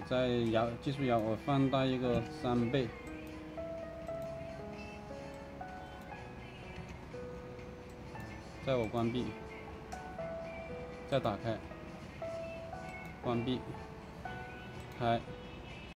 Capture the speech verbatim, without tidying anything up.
在摇计数摇，我放大一个三倍，再我关闭，再打开，关闭，开。